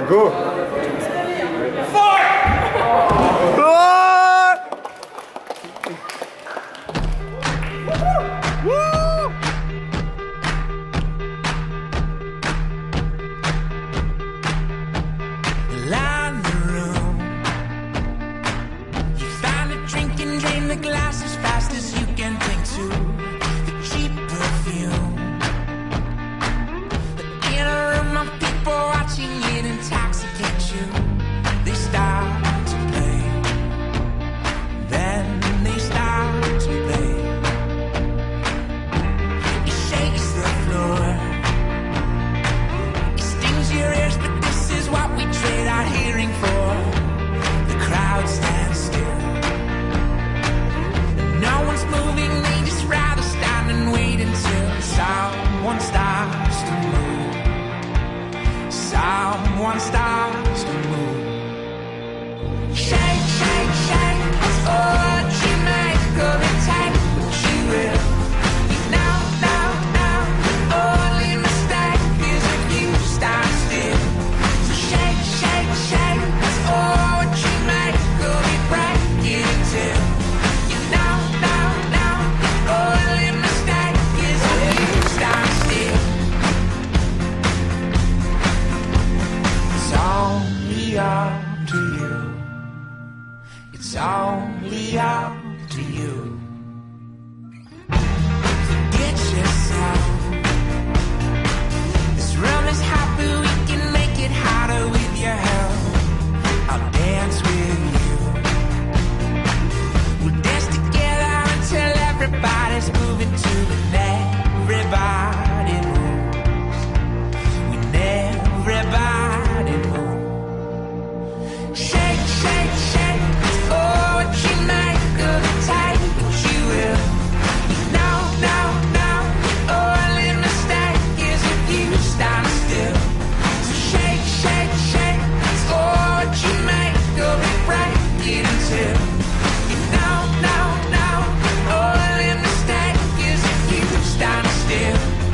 go. The glass as fast as you can drink to the cheap perfume. But in a room of people watching it intoxicate you. They start to play, then they start to play. It shakes the floor, it stings your ears, but this is what we trade our hearing for. The crowd stands still. No one's moving, they just rather stand and wait until someone starts to move. Someone starts to move. Shake, shake, shake, that's all what you make of it. Take what you will. Now, now, now, the only mistake is if you stand still. So shake, shake, shake, that's all what you make of it. Break it until up to you. It's only up to you. Forget yourself. This room is happy, we can make it harder with your help. I'll dance with you. We'll dance together until everybody's moving to it. Everybody moves. When everybody moves. Shake, shake, shake, oh, what you make of it, take what you will. No, no, no, the only mistake is if you stand still. So shake, shake, shake, that's all what you make of it, break it until you know, no, no, the only mistake is if you stand still.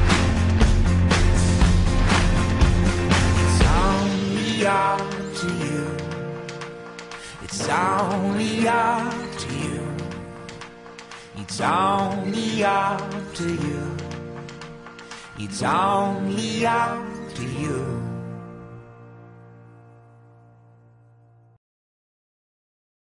It's only up to you. It's only up to you. It's only up to you. It's only up to you.